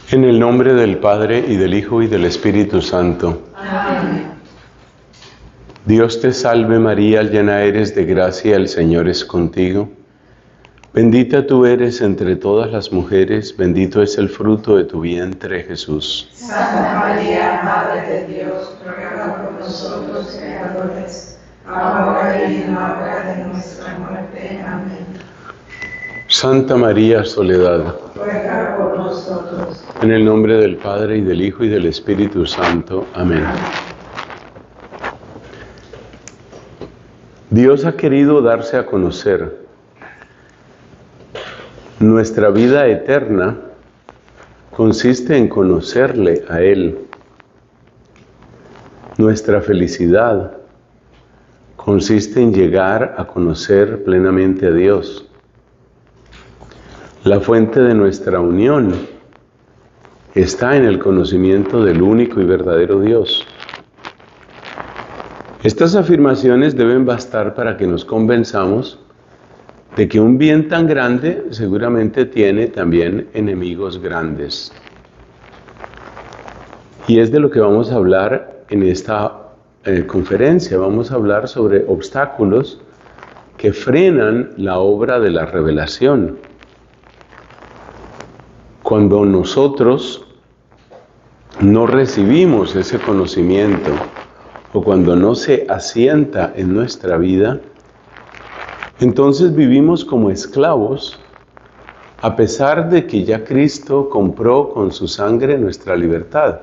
En el nombre del Padre, y del Hijo, y del Espíritu Santo. Amén. Dios te salve María, llena eres de gracia, el Señor es contigo. Bendita tú eres entre todas las mujeres, bendito es el fruto de tu vientre, Jesús. Santa María, Madre de Dios, ruega por nosotros pecadores, ahora y en la hora de nuestra muerte. Amén. Santa María Soledad, Ruega por nosotros. en el nombre del Padre, y del Hijo, y del Espíritu Santo. Amén. Dios ha querido darse a conocer. Nuestra vida eterna consiste en conocerle a Él. Nuestra felicidad consiste en llegar a conocer plenamente a Dios. La fuente de nuestra unión está en el conocimiento del único y verdadero Dios. Estas afirmaciones deben bastar para que nos convenzamos de que un bien tan grande seguramente tiene también enemigos grandes. Y es de lo que vamos a hablar en esta conferencia. Vamos a hablar sobre obstáculos que frenan la obra de la revelación. Cuando nosotros no recibimos ese conocimiento, o cuando no se asienta en nuestra vida, entonces vivimos como esclavos, a pesar de que ya Cristo compró con su sangre nuestra libertad.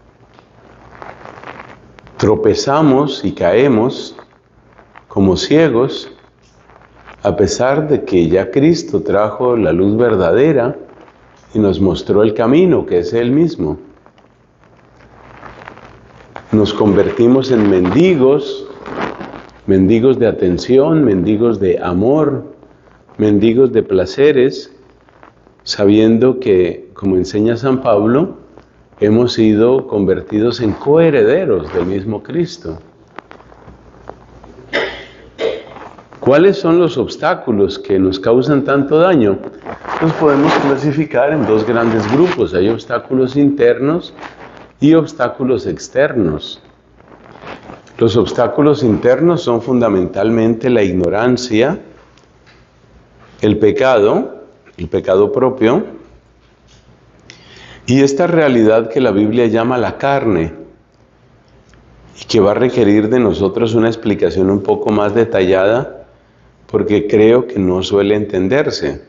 Tropezamos y caemos como ciegos, a pesar de que ya Cristo trajo la luz verdadera y nos mostró el camino, que es Él mismo. Nos convertimos en mendigos, mendigos de atención, mendigos de amor, mendigos de placeres, sabiendo que, como enseña San Pablo, hemos sido convertidos en coherederos del mismo Cristo. ¿Cuáles son los obstáculos que nos causan tanto daño? Los podemos clasificar en dos grandes grupos. Hay obstáculos internos y obstáculos externos. Los obstáculos internos son fundamentalmente la ignorancia, el pecado propio, y esta realidad que la Biblia llama la carne, y que va a requerir de nosotros una explicación un poco más detallada, porque creo que no suele entenderse.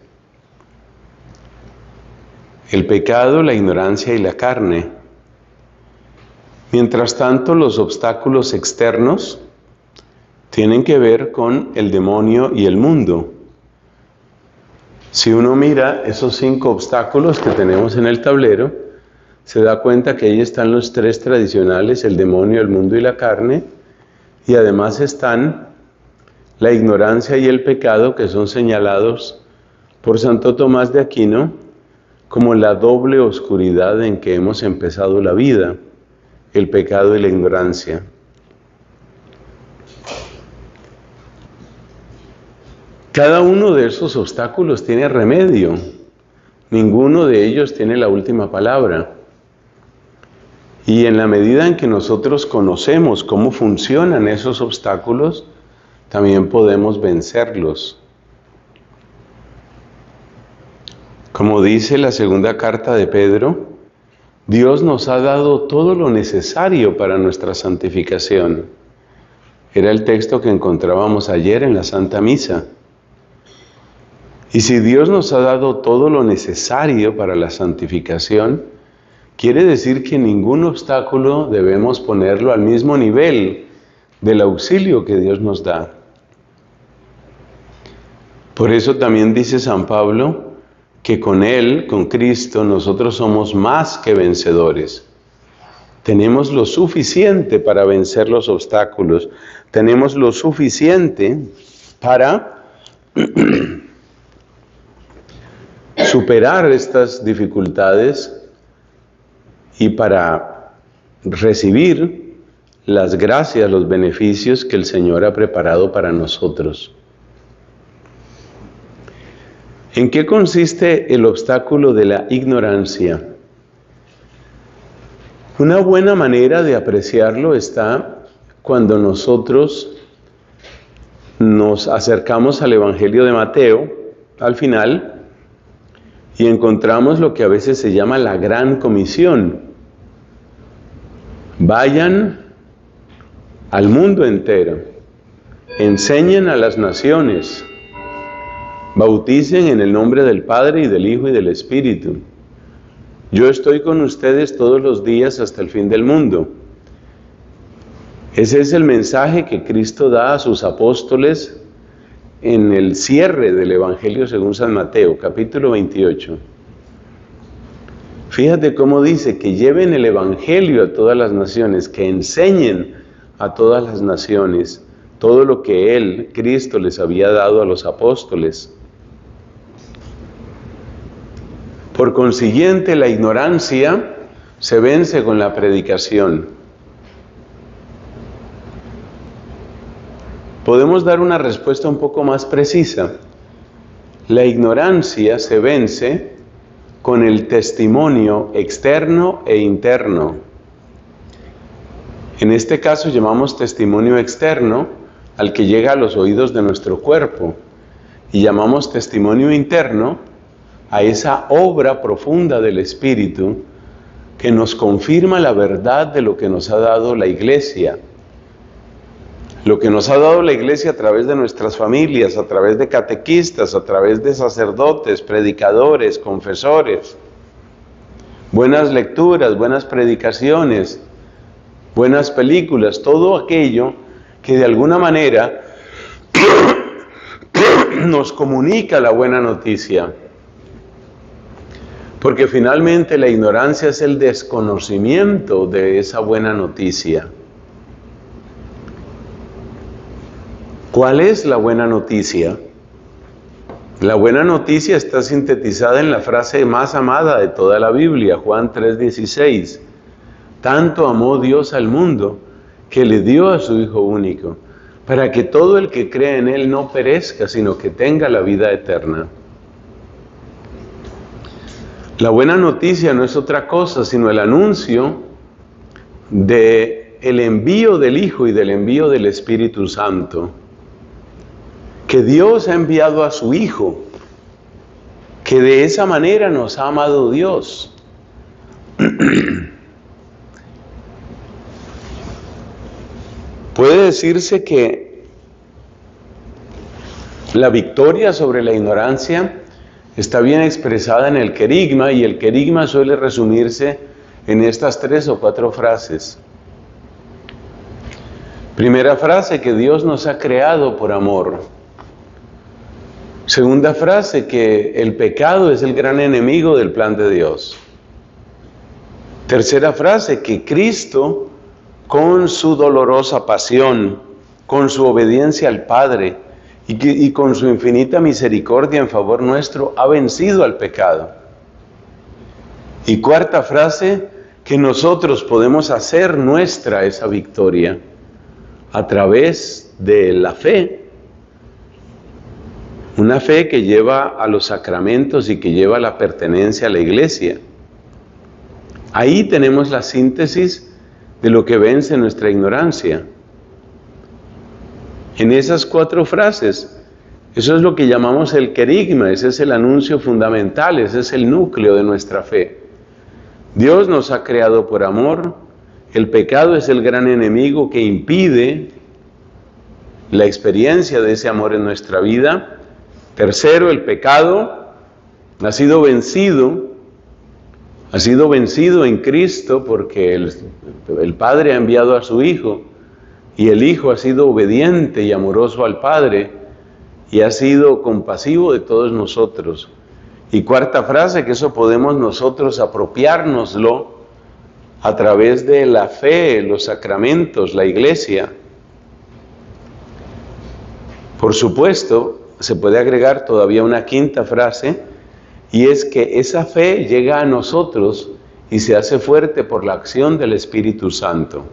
El pecado, la ignorancia y la carne. Mientras tanto, los obstáculos externos tienen que ver con el demonio y el mundo. Si uno mira esos 5 obstáculos que tenemos en el tablero, se da cuenta que ahí están los 3 tradicionales, el demonio, el mundo y la carne, y además están la ignorancia y el pecado, que son señalados por Santo Tomás de Aquino como la doble oscuridad en que hemos empezado la vida. El pecado y la ignorancia. Cada uno de esos obstáculos tiene remedio. Ninguno de ellos tiene la última palabra. Y en la medida en que nosotros conocemos cómo funcionan esos obstáculos, también podemos vencerlos. Como dice la segunda carta de Pedro, Dios nos ha dado todo lo necesario para nuestra santificación. Era el texto que encontrábamos ayer en la Santa Misa. Y si Dios nos ha dado todo lo necesario para la santificación, quiere decir que ningún obstáculo debemos ponerlo al mismo nivel del auxilio que Dios nos da. Por eso también dice San Pablo, que con Él, con Cristo, nosotros somos más que vencedores. Tenemos lo suficiente para vencer los obstáculos. Tenemos lo suficiente para superar estas dificultades y para recibir las gracias, los beneficios que el Señor ha preparado para nosotros. ¿En qué consiste el obstáculo de la ignorancia? Una buena manera de apreciarlo está cuando nosotros nos acercamos al Evangelio de Mateo, al final, y encontramos lo que a veces se llama la Gran Comisión. Vayan al mundo entero, enseñen a las naciones, bauticen en el nombre del Padre y del Hijo y del Espíritu. Yo estoy con ustedes todos los días hasta el fin del mundo. Ese es el mensaje que Cristo da a sus apóstoles en el cierre del Evangelio según San Mateo, capítulo 28. Fíjate cómo dice que lleven el Evangelio a todas las naciones, que enseñen a todas las naciones todo lo que Él, Cristo, les había dado a los apóstoles. Por consiguiente, la ignorancia se vence con la predicación. Podemos dar una respuesta un poco más precisa. La ignorancia se vence con el testimonio externo e interno. En este caso llamamos testimonio externo al que llega a los oídos de nuestro cuerpo, y llamamos testimonio interno a esa obra profunda del Espíritu que nos confirma la verdad de lo que nos ha dado la Iglesia. Lo que nos ha dado la Iglesia a través de nuestras familias, a través de catequistas, a través de sacerdotes, predicadores, confesores. Buenas lecturas, buenas predicaciones, buenas películas, todo aquello que de alguna manera nos comunica la buena noticia. Porque finalmente la ignorancia es el desconocimiento de esa buena noticia. ¿Cuál es la buena noticia? La buena noticia está sintetizada en la frase más amada de toda la Biblia, Juan 3:16. Tanto amó Dios al mundo que le dio a su Hijo único, para que todo el que cree en Él no perezca, sino que tenga la vida eterna. La buena noticia no es otra cosa sino el anuncio del envío del Hijo y del envío del Espíritu Santo. Que Dios ha enviado a su Hijo, que de esa manera nos ha amado Dios. Puede decirse que la victoria sobre la ignorancia está bien expresada en el querigma, y el querigma suele resumirse en estas 3 o 4 frases. Primera frase, que Dios nos ha creado por amor. Segunda frase, que el pecado es el gran enemigo del plan de Dios. Tercera frase, que Cristo, con su dolorosa pasión, con su obediencia al Padre, y con su infinita misericordia en favor nuestro, ha vencido al pecado. Y cuarta frase, que nosotros podemos hacer nuestra esa victoria a través de la fe. Una fe que lleva a los sacramentos y que lleva a la pertenencia a la Iglesia. Ahí tenemos la síntesis de lo que vence nuestra ignorancia. En esas 4 frases, eso es lo que llamamos el querigma, ese es el anuncio fundamental, ese es el núcleo de nuestra fe. Dios nos ha creado por amor, el pecado es el gran enemigo que impide la experiencia de ese amor en nuestra vida. Tercero, el pecado ha sido vencido en Cristo porque el Padre ha enviado a su Hijo. Y el Hijo ha sido obediente y amoroso al Padre y ha sido compasivo de todos nosotros. Y cuarta frase, que eso podemos nosotros apropiárnoslo a través de la fe, los sacramentos, la Iglesia. Por supuesto, se puede agregar todavía una quinta frase, y es que esa fe llega a nosotros y se hace fuerte por la acción del Espíritu Santo.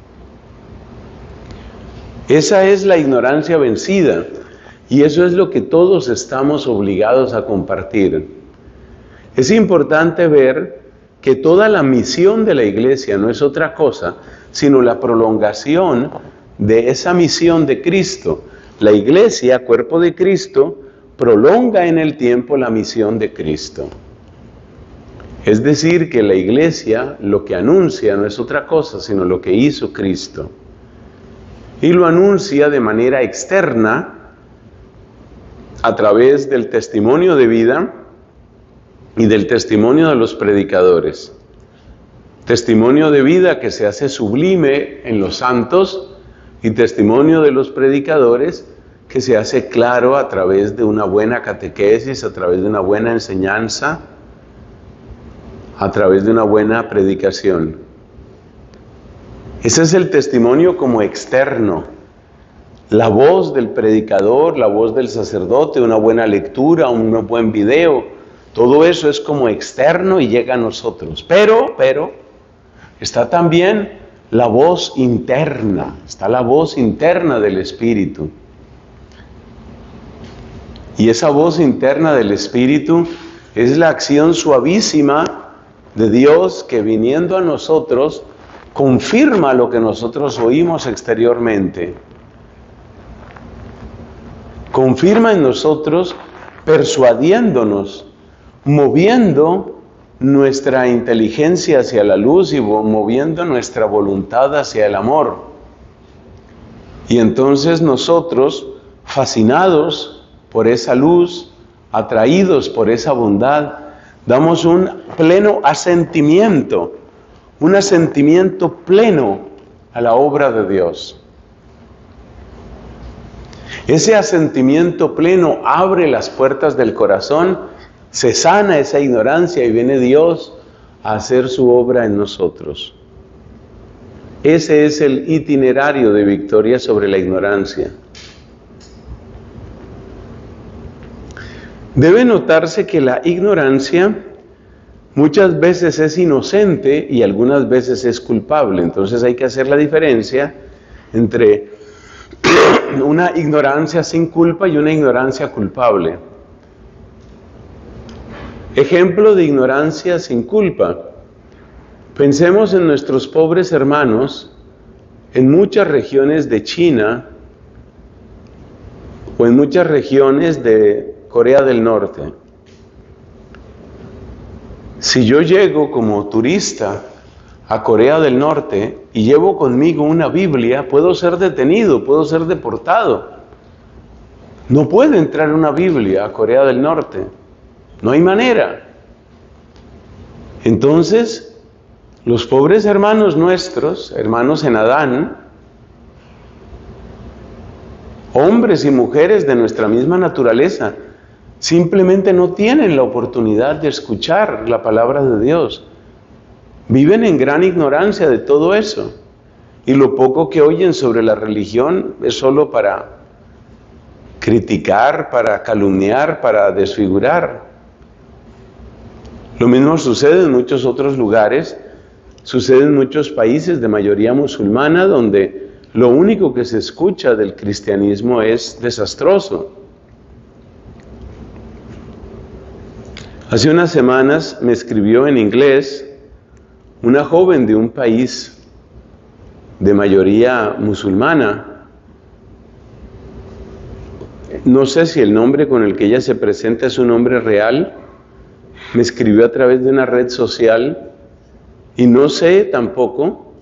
Esa es la ignorancia vencida, y eso es lo que todos estamos obligados a compartir. Es importante ver que toda la misión de la iglesia no es otra cosa, sino la prolongación de esa misión de Cristo. La iglesia, cuerpo de Cristo, prolonga en el tiempo la misión de Cristo. Es decir, que la iglesia lo que anuncia no es otra cosa, sino lo que hizo Cristo. Y lo anuncia de manera externa, a través del testimonio de vida y del testimonio de los predicadores. Testimonio de vida que se hace sublime en los santos y testimonio de los predicadores que se hace claro a través de una buena catequesis, a través de una buena enseñanza, a través de una buena predicación. Ese es el testimonio como externo. La voz del predicador, la voz del sacerdote, una buena lectura, un buen video, todo eso es como externo y llega a nosotros. Pero, está también la voz interna, está la voz interna del Espíritu. Y esa voz interna del Espíritu es la acción suavísima de Dios que viniendo a nosotros confirma lo que nosotros oímos exteriormente. Confirma en nosotros, persuadiéndonos, moviendo nuestra inteligencia hacia la luz y moviendo nuestra voluntad hacia el amor. Y entonces nosotros, fascinados por esa luz, atraídos por esa bondad, damos un pleno asentimiento, un asentimiento pleno a la obra de Dios. Ese asentimiento pleno abre las puertas del corazón, se sana esa ignorancia y viene Dios a hacer su obra en nosotros. Ese es el itinerario de victoria sobre la ignorancia. Debe notarse que la ignorancia muchas veces es inocente y algunas veces es culpable. Entonces hay que hacer la diferencia entre una ignorancia sin culpa y una ignorancia culpable. Ejemplo de ignorancia sin culpa. Pensemos en nuestros pobres hermanos en muchas regiones de China o en muchas regiones de Corea del Norte. Si yo llego como turista a Corea del Norte y llevo conmigo una Biblia, puedo ser detenido, puedo ser deportado. No puede entrar una Biblia a Corea del Norte. No hay manera. Entonces, los pobres hermanos nuestros, hermanos en Adán, hombres y mujeres de nuestra misma naturaleza, simplemente no tienen la oportunidad de escuchar la palabra de Dios. Viven en gran ignorancia de todo eso. Y lo poco que oyen sobre la religión es solo para criticar, para calumniar, para desfigurar. Lo mismo sucede en muchos otros lugares, sucede en muchos países de mayoría musulmana, donde lo único que se escucha del cristianismo es desastroso. Hace unas semanas me escribió en inglés una joven de un país de mayoría musulmana. No sé si el nombre con el que ella se presenta es un nombre real. Me escribió a través de una red social y no sé tampoco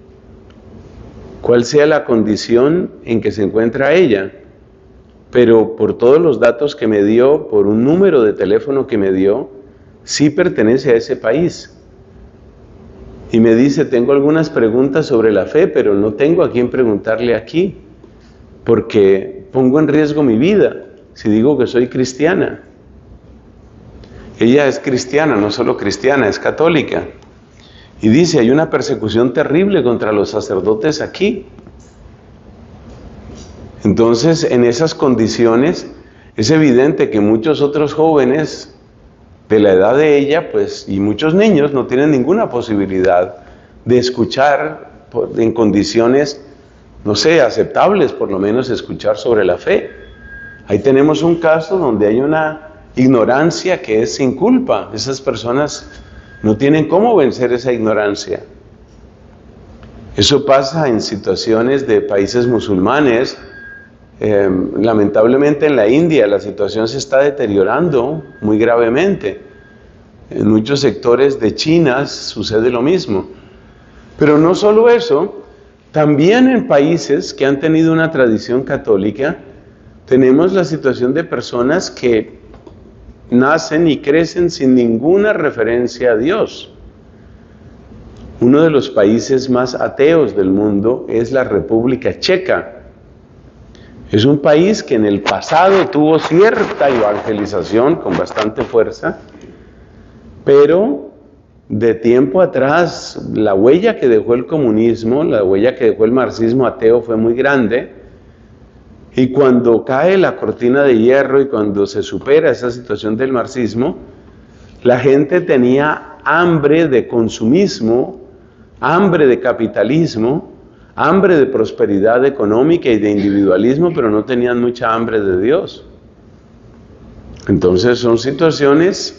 cuál sea la condición en que se encuentra ella, pero por todos los datos que me dio, por un número de teléfono que me dio, sí pertenece a ese país. Y me dice, tengo algunas preguntas sobre la fe, pero no tengo a quién preguntarle aquí, porque pongo en riesgo mi vida si digo que soy cristiana. Ella es cristiana, no solo cristiana, es católica. Y dice, hay una persecución terrible contra los sacerdotes aquí. Entonces, en esas condiciones, es evidente que muchos otros jóvenes de la edad de ella, pues, y muchos niños no tienen ninguna posibilidad de escuchar en condiciones, no sé, aceptables, por lo menos escuchar sobre la fe. Ahí tenemos un caso donde hay una ignorancia que es sin culpa. Esas personas No tienen cómo vencer esa ignorancia. Eso pasa en situaciones de países musulmanes. Lamentablemente en la India la situación se está deteriorando muy gravemente. En muchos sectores de China sucede lo mismo. Pero no solo eso, también en países que han tenido una tradición católica, tenemos la situación de personas que nacen y crecen sin ninguna referencia a Dios. Uno de los países más ateos del mundo es la República Checa. Es un país que en el pasado tuvo cierta evangelización con bastante fuerza, pero de tiempo atrás la huella que dejó el comunismo, la huella que dejó el marxismo ateo fue muy grande, y cuando cae la cortina de hierro y cuando se supera esa situación del marxismo, la gente tenía hambre de consumismo, hambre de capitalismo, hambre de prosperidad económica y de individualismo, pero no tenían mucha hambre de Dios. Entonces son situaciones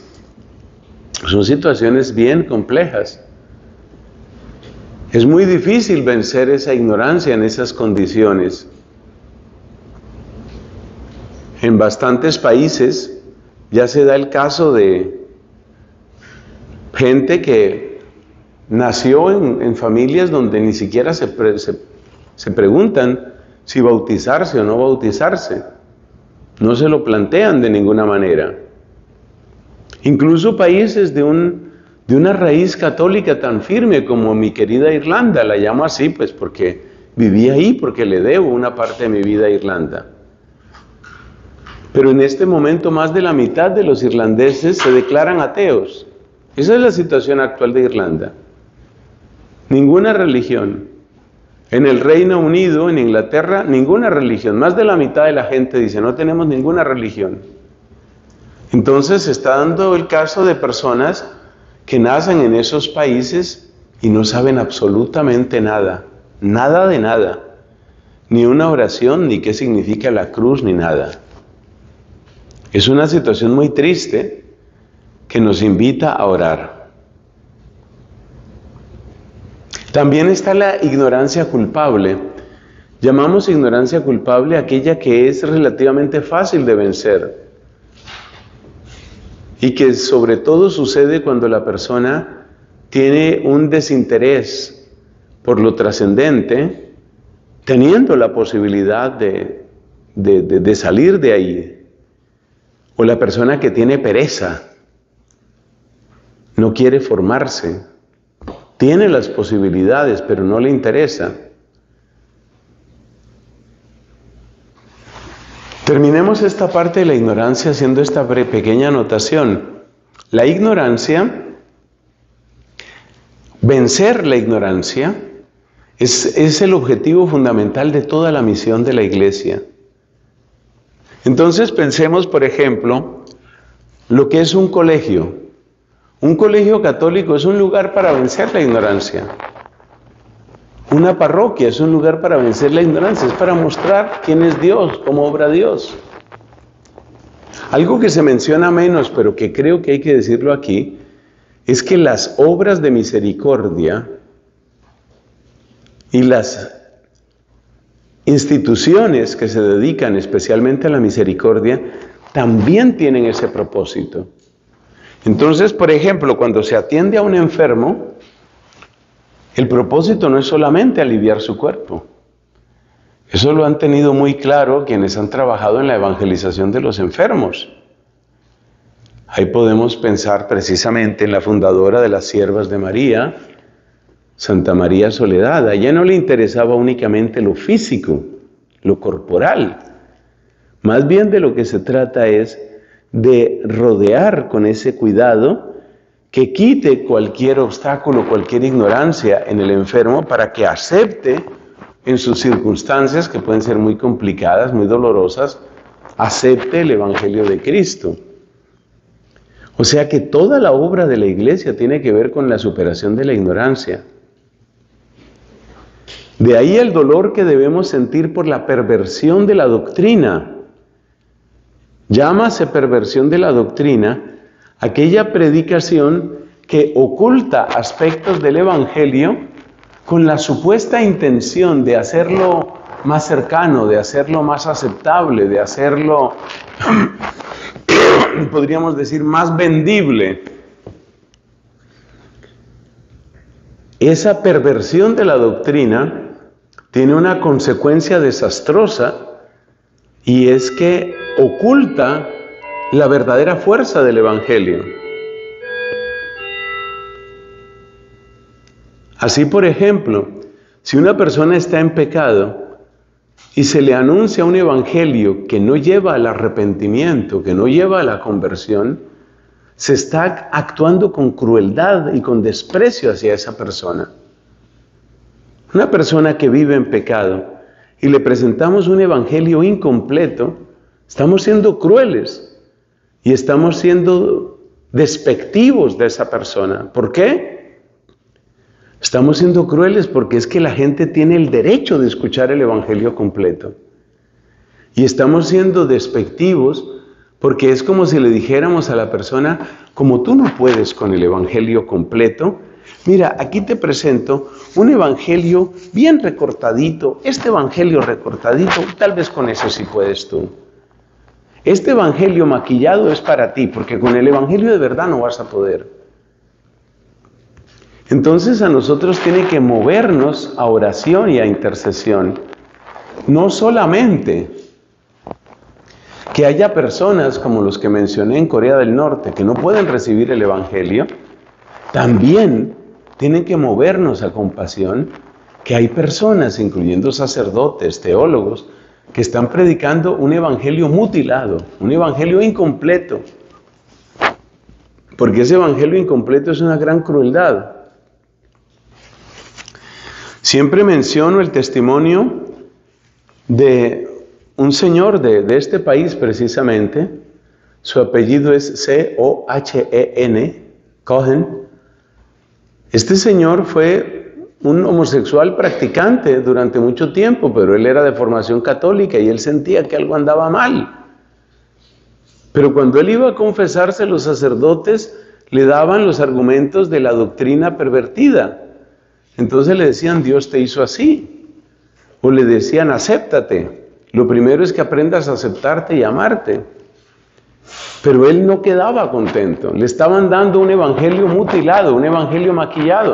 bien complejas. Es muy difícil vencer esa ignorancia en esas condiciones. En bastantes países ya se da el caso de gente que nació en familias donde ni siquiera se preguntan si bautizarse o no bautizarse. No se lo plantean de ninguna manera. Incluso países de una raíz católica tan firme como mi querida Irlanda, la llamo así pues porque viví ahí, porque le debo una parte de mi vida a Irlanda. Pero en este momento más de la mitad de los irlandeses se declaran ateos. Esa es la situación actual de Irlanda. Ninguna religión. En el Reino Unido, en Inglaterra, ninguna religión. Más de la mitad de la gente dice, no tenemos ninguna religión. Entonces se está dando el caso de personas que nacen en esos países y no saben absolutamente nada. Nada de nada. Ni una oración, ni qué significa la cruz, ni nada. Es una situación muy triste que nos invita a orar. También está la ignorancia culpable. Llamamos ignorancia culpable aquella que es relativamente fácil de vencer y que sobre todo sucede cuando la persona tiene un desinterés por lo trascendente, teniendo la posibilidad de salir de ahí. O la persona que tiene pereza, no quiere formarse, tiene las posibilidades, pero no le interesa. Terminemos esta parte de la ignorancia haciendo esta pequeña anotación. La ignorancia, vencer la ignorancia, es el objetivo fundamental de toda la misión de la Iglesia. Entonces pensemos, por ejemplo, lo que es un colegio. Un colegio católico es un lugar para vencer la ignorancia. Una parroquia es un lugar para vencer la ignorancia, es para mostrar quién es Dios, cómo obra Dios. Algo que se menciona menos, pero que creo que hay que decirlo aquí, es que las obras de misericordia y las instituciones que se dedican especialmente a la misericordia también tienen ese propósito. Entonces, por ejemplo, cuando se atiende a un enfermo, el propósito no es solamente aliviar su cuerpo. Eso lo han tenido muy claro quienes han trabajado en la evangelización de los enfermos. Ahí podemos pensar precisamente en la fundadora de las Siervas de María, Santa María Soledad. A ella no le interesaba únicamente lo físico, lo corporal. Más bien de lo que se trata es de rodear con ese cuidado que quite cualquier obstáculo, cualquier ignorancia en el enfermo para que acepte en sus circunstancias, que pueden ser muy complicadas, muy dolorosas, acepte el Evangelio de Cristo. O sea que toda la obra de la Iglesia tiene que ver con la superación de la ignorancia. De ahí el dolor que debemos sentir por la perversión de la doctrina. Llámase perversión de la doctrina aquella predicación que oculta aspectos del Evangelio con la supuesta intención de hacerlo más cercano, de hacerlo más aceptable, de hacerlo, podríamos decir, más vendible. Esa perversión de la doctrina tiene una consecuencia desastrosa, y es que oculta la verdadera fuerza del Evangelio. Así, por ejemplo, si una persona está en pecado y se le anuncia un evangelio que no lleva al arrepentimiento, que no lleva a la conversión, se está actuando con crueldad y con desprecio hacia esa persona. Una persona que vive en pecado y le presentamos un evangelio incompleto, estamos siendo crueles y estamos siendo despectivos de esa persona. ¿Por qué? Estamos siendo crueles porque es que la gente tiene el derecho de escuchar el evangelio completo. Y estamos siendo despectivos porque es como si le dijéramos a la persona: como tú no puedes con el evangelio completo, mira, aquí te presento un evangelio bien recortadito. Este evangelio recortadito, tal vez con ese sí puedes tú. Este evangelio maquillado es para ti, porque con el evangelio de verdad no vas a poder. Entonces a nosotros tiene que movernos a oración y a intercesión. No solamente que haya personas como los que mencioné en Corea del Norte que no pueden recibir el evangelio, también tienen que movernos a compasión que hay personas, incluyendo sacerdotes, teólogos, que están predicando un evangelio mutilado, un evangelio incompleto. Porque ese evangelio incompleto es una gran crueldad. Siempre menciono el testimonio de un señor de este país precisamente. Su apellido es C-O-H-E-N, Cohen. Este señor fue un homosexual practicante durante mucho tiempo, pero él era de formación católica y él sentía que algo andaba mal. Pero cuando él iba a confesarse, los sacerdotes le daban los argumentos de la doctrina pervertida. Entonces le decían: Dios te hizo así. O le decían: acéptate. Lo primero es que aprendas a aceptarte y amarte. Pero él no quedaba contento. Le estaban dando un evangelio mutilado, un evangelio maquillado.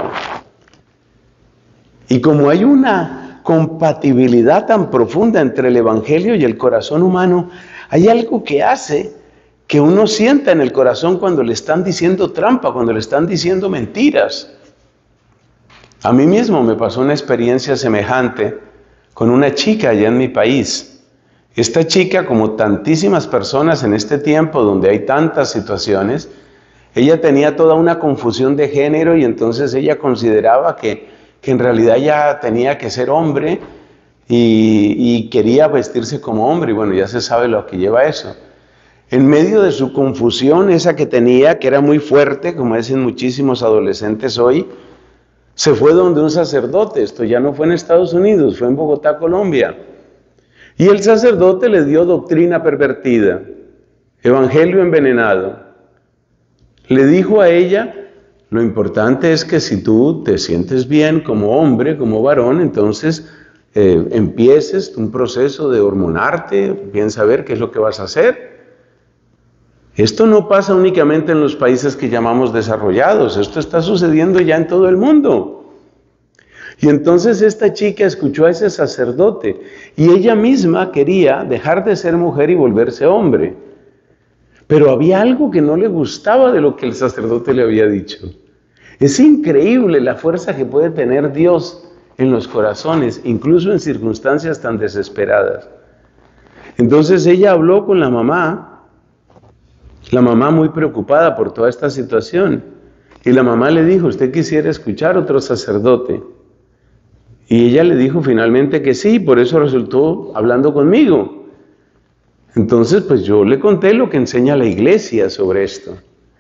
Y como hay una compatibilidad tan profunda entre el evangelio y el corazón humano, hay algo que hace que uno sienta en el corazón cuando le están diciendo trampa, cuando le están diciendo mentiras. A mí mismo me pasó una experiencia semejante con una chica allá en mi país. Esta chica, como tantísimas personas en este tiempo donde hay tantas situaciones, ella tenía toda una confusión de género y entonces ella consideraba que en realidad ya tenía que ser hombre y quería vestirse como hombre. Y bueno, ya se sabe lo que lleva eso. En medio de su confusión, esa que tenía, que era muy fuerte, como dicen muchísimos adolescentes hoy, se fue donde un sacerdote. Esto ya no fue en Estados Unidos, fue en Bogotá, Colombia. Y el sacerdote le dio doctrina pervertida, evangelio envenenado. Le dijo a ella: lo importante es que si tú te sientes bien como hombre, como varón, entonces empieces un proceso de hormonarte, piensa a ver qué es lo que vas a hacer. Esto no pasa únicamente en los países que llamamos desarrollados, esto está sucediendo ya en todo el mundo. Y entonces esta chica escuchó a ese sacerdote y ella misma quería dejar de ser mujer y volverse hombre. Pero había algo que no le gustaba de lo que el sacerdote le había dicho. Es increíble la fuerza que puede tener Dios en los corazones, incluso en circunstancias tan desesperadas. Entonces ella habló con la mamá muy preocupada por toda esta situación. Y la mamá le dijo: ¿usted quisiera escuchar otro sacerdote? Y ella le dijo finalmente que sí, por eso resultó hablando conmigo. Entonces, pues yo le conté lo que enseña la iglesia sobre esto.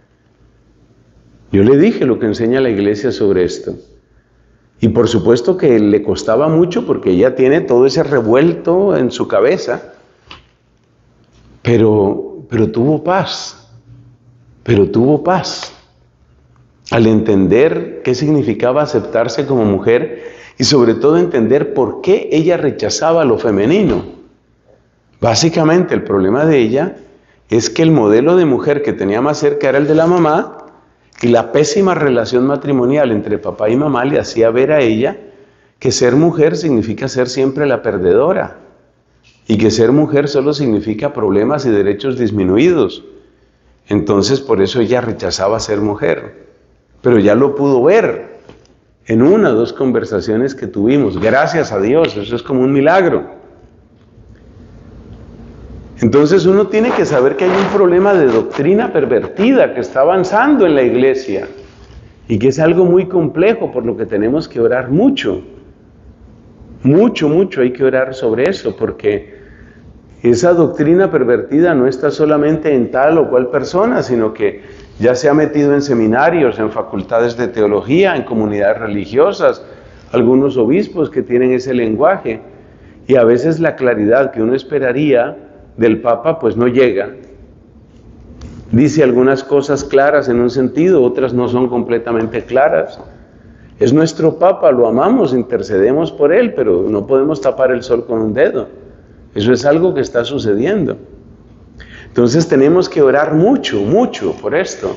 Yo le dije lo que enseña la iglesia sobre esto. Y por supuesto que le costaba mucho porque ella tiene todo ese revuelto en su cabeza. Pero tuvo paz. al entender qué significaba aceptarse como mujer y sobre todo entender por qué ella rechazaba lo femenino. Básicamente el problema de ella es que el modelo de mujer que tenía más cerca era el de la mamá, y la pésima relación matrimonial entre papá y mamá le hacía ver a ella que ser mujer significa ser siempre la perdedora, y que ser mujer solo significa problemas y derechos disminuidos. Entonces por eso ella rechazaba ser mujer, pero ya lo pudo ver en una o dos conversaciones que tuvimos, gracias a Dios, eso es como un milagro. Entonces uno tiene que saber que hay un problema de doctrina pervertida que está avanzando en la iglesia y que es algo muy complejo, por lo que tenemos que orar mucho. Mucho hay que orar sobre eso, porque esa doctrina pervertida no está solamente en tal o cual persona, sino que ya se ha metido en seminarios, en facultades de teología, en comunidades religiosas, algunos obispos que tienen ese lenguaje, y a veces la claridad que uno esperaría del Papa pues no llega. Dice algunas cosas claras en un sentido, otras no son completamente claras. Es nuestro Papa, lo amamos, intercedemos por él, pero no podemos tapar el sol con un dedo. Eso es algo que está sucediendo. Entonces tenemos que orar mucho por esto.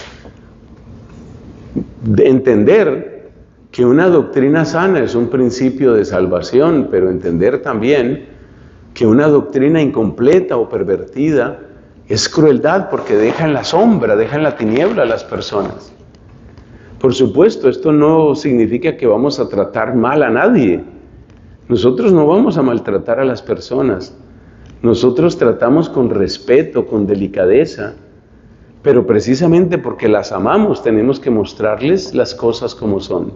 De entender que una doctrina sana es un principio de salvación, pero entender también que una doctrina incompleta o pervertida es crueldad, porque deja en la sombra, deja en la tiniebla a las personas. Por supuesto, esto no significa que vamos a tratar mal a nadie. Nosotros no vamos a maltratar a las personas. Nosotros tratamos con respeto, con delicadeza, pero precisamente porque las amamos tenemos que mostrarles las cosas como son.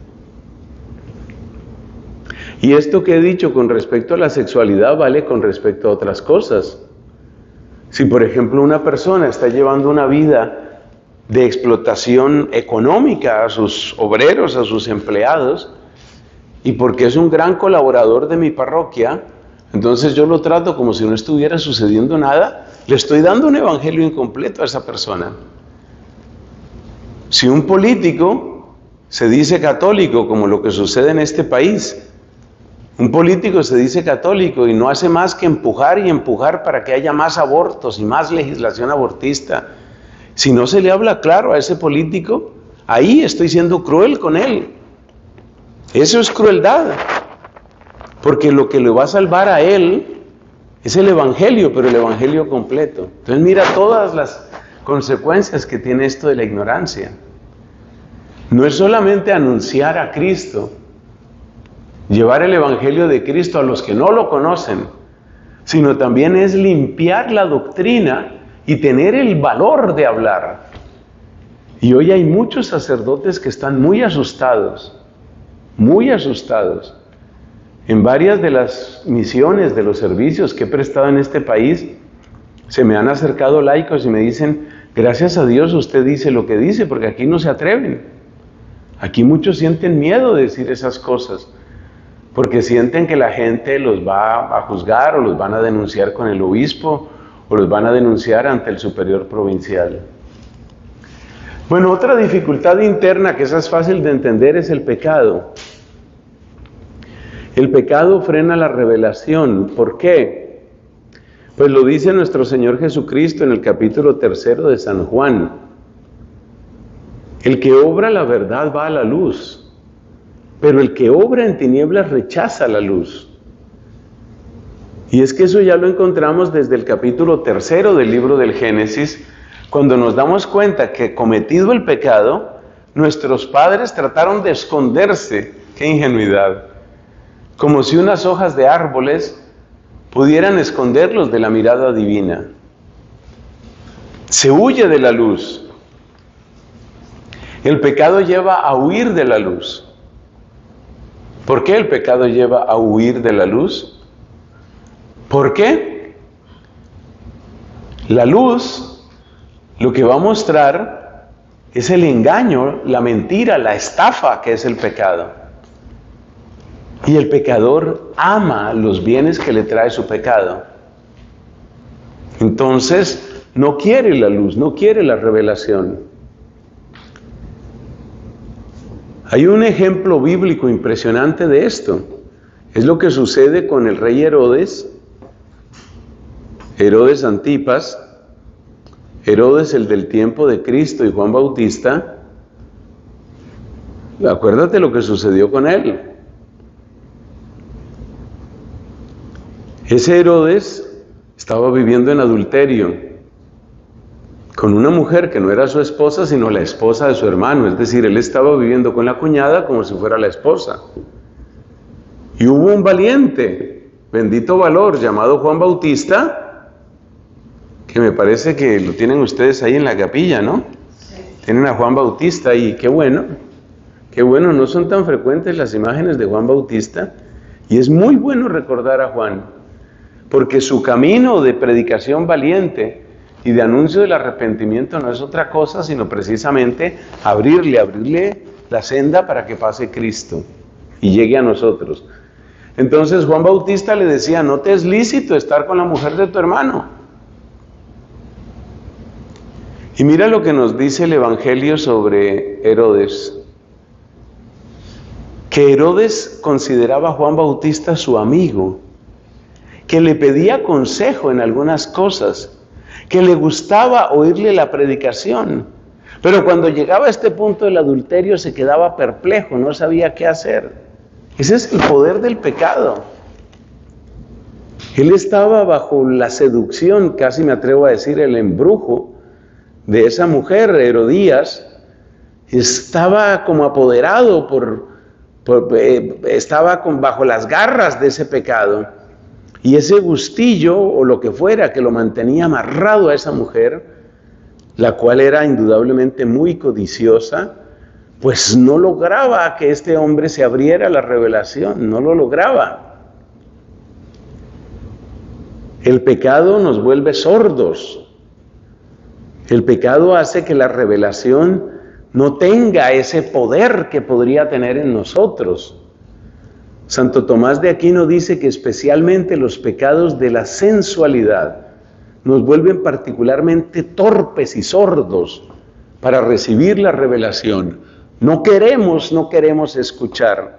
Y esto que he dicho con respecto a la sexualidad vale con respecto a otras cosas. Si por ejemplo una persona está llevando una vida de explotación económica a sus obreros, a sus empleados, y porque es un gran colaborador de mi parroquia, entonces yo lo trato como si no estuviera sucediendo nada, le estoy dando un evangelio incompleto a esa persona. Si un político se dice católico, como lo que sucede en este país, un político se dice católico y no hace más que empujar y empujar para que haya más abortos y más legislación abortista. Si no se le habla claro a ese político, ahí estoy siendo cruel con él. Eso es crueldad, porque lo que le va a salvar a él es el evangelio, pero el evangelio completo. Entonces mira todas las consecuencias que tiene esto de la ignorancia. No es solamente anunciar a Cristo, llevar el evangelio de Cristo a los que no lo conocen, sino también es limpiar la doctrina y tener el valor de hablar. Y hoy hay muchos sacerdotes que están muy asustados. En varias de las misiones, de los servicios que he prestado en este país, se me han acercado laicos y me dicen, gracias a Dios usted dice lo que dice, porque aquí no se atreven. Aquí muchos sienten miedo de decir esas cosas, porque sienten que la gente los va a juzgar o los van a denunciar con el obispo o los van a denunciar ante el superior provincial. Bueno, otra dificultad interna que esa es fácil de entender es el pecado. El pecado frena la revelación. ¿Por qué? Pues lo dice nuestro Señor Jesucristo en el capítulo 3 de San Juan. El que obra la verdad va a la luz, pero el que obra en tinieblas rechaza la luz. Y es que eso ya lo encontramos desde el capítulo 3 del libro del Génesis, cuando nos damos cuenta que cometido el pecado, nuestros padres trataron de esconderse. ¡Qué ingenuidad! Como si unas hojas de árboles pudieran esconderlos de la mirada divina. Se huye de la luz. El pecado lleva a huir de la luz. ¿Por qué el pecado lleva a huir de la luz? ¿Por qué? La luz lo que va a mostrar es el engaño, la mentira, la estafa que es el pecado. Y el pecador ama los bienes que le trae su pecado. Entonces, no quiere la luz, no quiere la revelación. Hay un ejemplo bíblico impresionante de esto. Es lo que sucede con el rey Herodes, Herodes Antipas, Herodes el del tiempo de Cristo y Juan Bautista. Acuérdate lo que sucedió con él. Ese Herodes estaba viviendo en adulterio con una mujer que no era su esposa, sino la esposa de su hermano. Es decir, él estaba viviendo con la cuñada como si fuera la esposa. Y hubo un valiente, bendito valor, llamado Juan Bautista, que me parece que lo tienen ustedes ahí en la capilla, ¿no? Sí. Tienen a Juan Bautista ahí, qué bueno, no son tan frecuentes las imágenes de Juan Bautista, y es muy bueno recordar a Juan, porque su camino de predicación valiente y de anuncio del arrepentimiento no es otra cosa, sino precisamente abrirle la senda para que pase Cristo y llegue a nosotros. Entonces Juan Bautista le decía, no te es lícito estar con la mujer de tu hermano. Y mira lo que nos dice el Evangelio sobre Herodes. Que Herodes consideraba a Juan Bautista su amigo, que le pedía consejo en algunas cosas, que le gustaba oírle la predicación. Pero cuando llegaba a este punto del adulterio se quedaba perplejo, no sabía qué hacer. Ese es el poder del pecado. Él estaba bajo la seducción, casi me atrevo a decir el embrujo, de esa mujer, Herodías. Estaba como apoderado estaba bajo las garras de ese pecado. Y ese gustillo, o lo que fuera, que lo mantenía amarrado a esa mujer, la cual era indudablemente muy codiciosa, pues no lograba que este hombre se abriera a la revelación, no lo lograba. El pecado nos vuelve sordos. El pecado hace que la revelación no tenga ese poder que podría tener en nosotros. Santo Tomás de Aquino dice que especialmente los pecados de la sensualidad nos vuelven particularmente torpes y sordos para recibir la revelación. No queremos escuchar.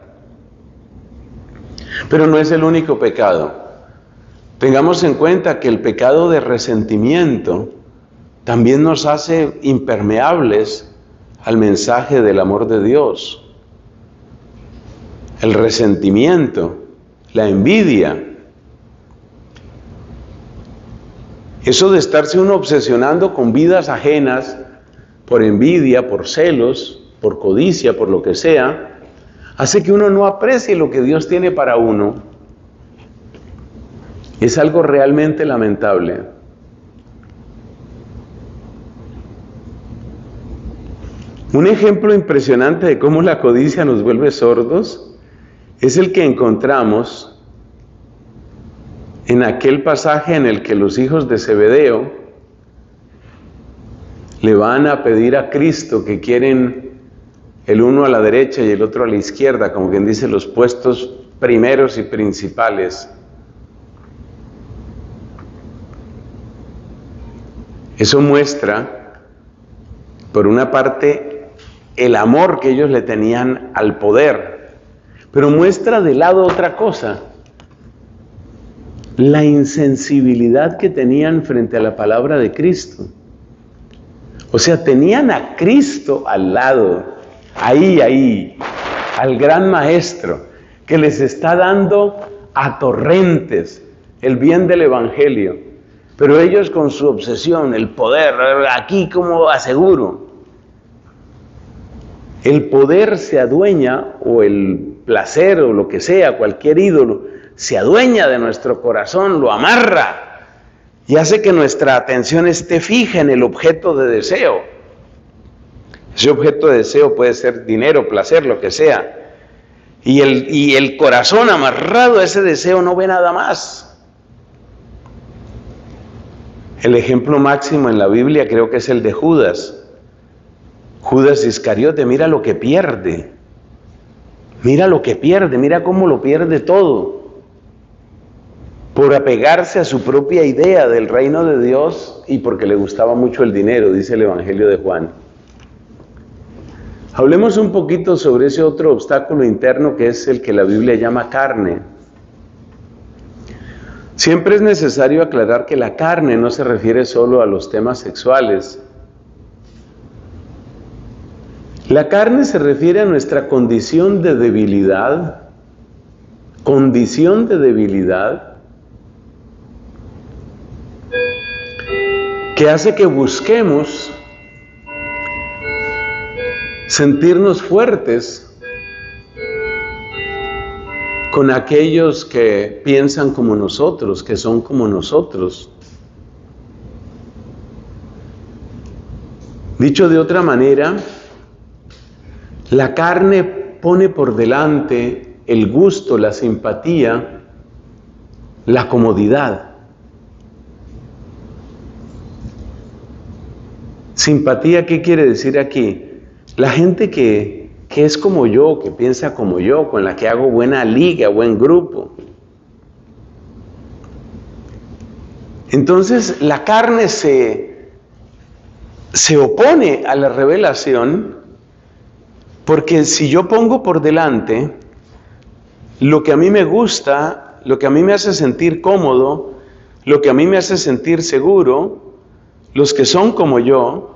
Pero no es el único pecado. Tengamos en cuenta que el pecado de resentimiento también nos hace impermeables al mensaje del amor de Dios. El resentimiento, la envidia. Eso de estarse uno obsesionando con vidas ajenas, por envidia, por celos, por codicia, por lo que sea, hace que uno no aprecie lo que Dios tiene para uno. Es algo realmente lamentable. Un ejemplo impresionante de cómo la codicia nos vuelve sordos es el que encontramos en aquel pasaje en el que los hijos de Zebedeo le van a pedir a Cristo que quieren el uno a la derecha y el otro a la izquierda, como quien dice, los puestos primeros y principales. Eso muestra, por una parte, el amor que ellos le tenían al poder, pero muestra de lado otra cosa, la insensibilidad que tenían frente a la palabra de Cristo. O sea, tenían a Cristo al lado, ahí, al gran maestro, que les está dando a torrentes el bien del Evangelio. Pero ellos con su obsesión, el poder, aquí como aseguro. El poder se adueña, o el placer, o lo que sea, cualquier ídolo, se adueña de nuestro corazón, lo amarra y hace que nuestra atención esté fija en el objeto de deseo. Ese objeto de deseo puede ser dinero, placer, lo que sea. Y el corazón amarrado a ese deseo no ve nada más. El ejemplo máximo en la Biblia creo que es el de Judas. Judas Iscariote, mira lo que pierde. Mira lo que pierde, mira cómo lo pierde todo. Por apegarse a su propia idea del reino de Dios y porque le gustaba mucho el dinero, dice el Evangelio de Juan. Hablemos un poquito sobre ese otro obstáculo interno que es el que la Biblia llama carne. Siempre es necesario aclarar que la carne no se refiere solo a los temas sexuales. La carne se refiere a nuestra condición de debilidad, que hace que busquemos sentirnos fuertes con aquellos que piensan como nosotros, que son como nosotros. Dicho de otra manera, la carne pone por delante el gusto, la simpatía, la comodidad. Simpatía, ¿qué quiere decir aquí? La gente que es como yo, que piensa como yo, con la que hago buena liga, buen grupo. Entonces la carne se opone a la revelación, porque si yo pongo por delante lo que a mí me gusta, lo que a mí me hace sentir cómodo, lo que a mí me hace sentir seguro, los que son como yo,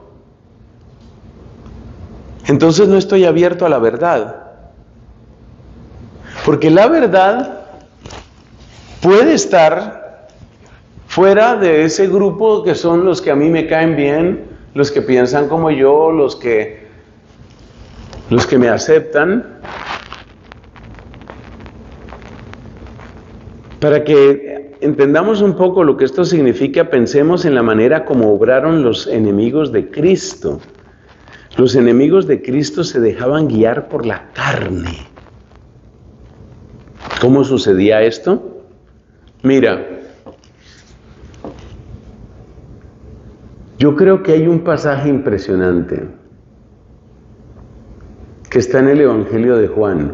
entonces no estoy abierto a la verdad. Porque la verdad puede estar fuera de ese grupo que son los que a mí me caen bien, los que piensan como yo, los que me aceptan. Para que entendamos un poco lo que esto significa, pensemos en la manera como obraron los enemigos de Cristo. Los enemigos de Cristo se dejaban guiar por la carne. ¿Cómo sucedía esto? Mira, yo creo que hay un pasaje impresionante que está en el Evangelio de Juan.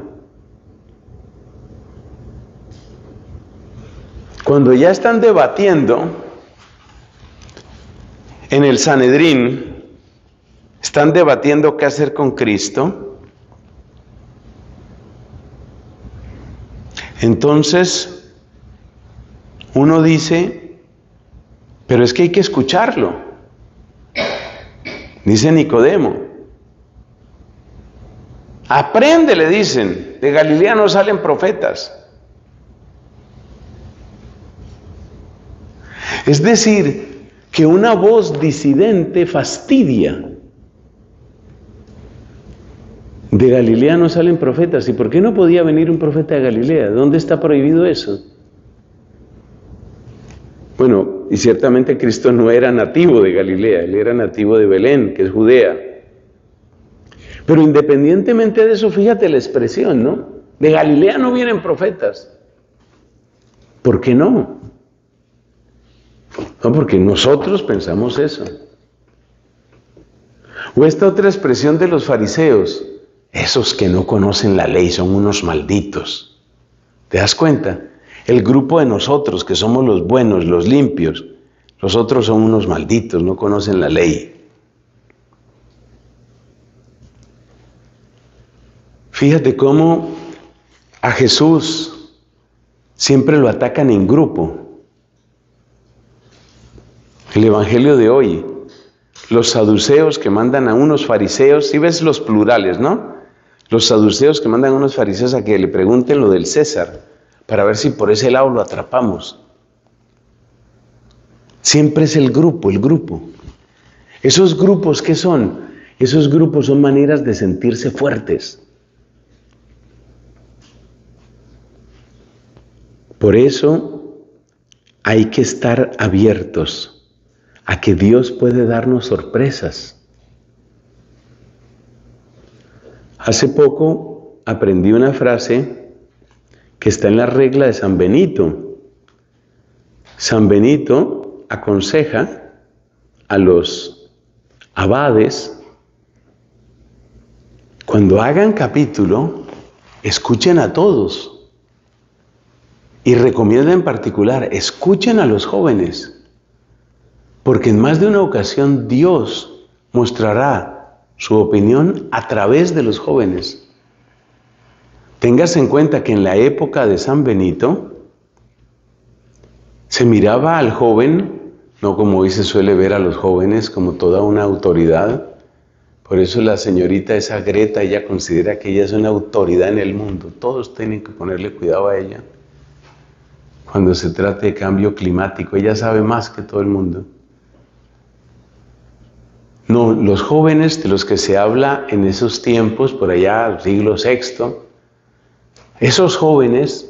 Cuando ya están debatiendo en el Sanedrín, están debatiendo qué hacer con Cristo. Entonces, uno dice, pero es que hay que escucharlo. Dice Nicodemo. Aprende, le dicen, de Galilea no salen profetas. Es decir, que una voz disidente fastidia. De Galilea no salen profetas. ¿Y por qué no podía venir un profeta de Galilea? ¿Dónde está prohibido eso? Bueno, y ciertamente Cristo no era nativo de Galilea, Él era nativo de Belén, que es Judea. Pero independientemente de eso, fíjate la expresión, ¿no? De Galilea no vienen profetas. ¿Por qué no? No, porque nosotros pensamos eso. O esta otra expresión de los fariseos, esos que no conocen la ley son unos malditos. ¿Te das cuenta? El grupo de nosotros, que somos los buenos, los limpios, los otros son unos malditos, no conocen la ley. Fíjate cómo a Jesús siempre lo atacan en grupo. El Evangelio de hoy, los saduceos que mandan a unos fariseos, si ves los plurales, ¿no? Los saduceos que mandan a unos fariseos a que le pregunten lo del César, para ver si por ese lado lo atrapamos. Siempre es el grupo, el grupo. ¿Esos grupos qué son? Esos grupos son maneras de sentirse fuertes. Por eso hay que estar abiertos a que Dios puede darnos sorpresas. Hace poco aprendí una frase que está en la regla de San Benito. San Benito aconseja a los abades, cuando hagan capítulo, escuchen a todos. Y recomienda en particular, escuchen a los jóvenes, porque en más de una ocasión Dios mostrará su opinión a través de los jóvenes. Téngase en cuenta que en la época de San Benito se miraba al joven, no como hoy se suele ver a los jóvenes, como toda una autoridad. Por eso la señorita esa Greta, ella considera que ella es una autoridad en el mundo. Todos tienen que ponerle cuidado a ella. Cuando se trata de cambio climático, ella sabe más que todo el mundo. No, los jóvenes de los que se habla en esos tiempos, por allá, siglo VI, esos jóvenes,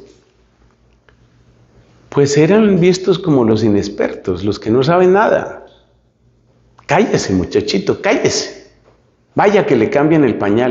pues eran vistos como los inexpertos, los que no saben nada. Cállese, muchachito, cállese. Vaya que le cambian el pañal.